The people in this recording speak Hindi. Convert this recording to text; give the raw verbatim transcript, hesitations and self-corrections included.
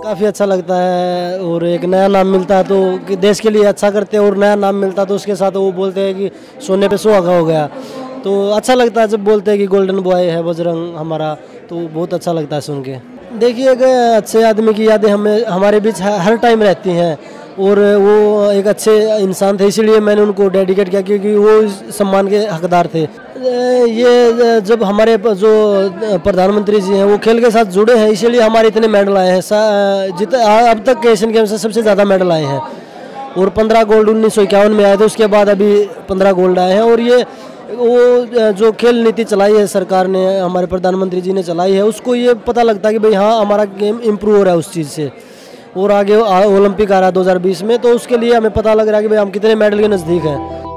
काफ़ी अच्छा लगता है और एक नया नाम मिलता है तो कि देश के लिए अच्छा करते हैं और नया नाम मिलता है तो उसके साथ वो बोलते हैं कि सोने पे सुहागा हो गया। तो अच्छा लगता है जब बोलते हैं कि गोल्डन बॉय है बजरंग हमारा, तो बहुत अच्छा लगता है सुन के। देखिए एक अच्छे आदमी की यादें हमें हमारे बीच हर टाइम रहती हैं और वो एक अच्छे इंसान थे, इसीलिए मैंने उनको डेडिकेट किया क्योंकि वो इस सम्मान के हकदार थे। ये जब हमारे जो प्रधानमंत्री जी हैं वो खेल के साथ जुड़े हैं इसीलिए हमारे इतने मेडल आए हैं। जित अब तक के एशियन गेम्स से सबसे ज़्यादा मेडल आए हैं और पंद्रह गोल्ड उन्नीस सौ इक्यावन में आए थे, उसके बाद अभी पंद्रह गोल्ड आए हैं। और ये वो जो खेल नीति चलाई है सरकार ने, हमारे प्रधानमंत्री जी ने चलाई है, उसको ये पता लगता है कि भाई हाँ हमारा गेम इम्प्रूव हो रहा है उस चीज़ से। और आगे ओलंपिक आ रहा है दो हज़ार बीस में, तो उसके लिए हमें पता लग रहा है कि भाई हम कितने मेडल के नज़दीक हैं।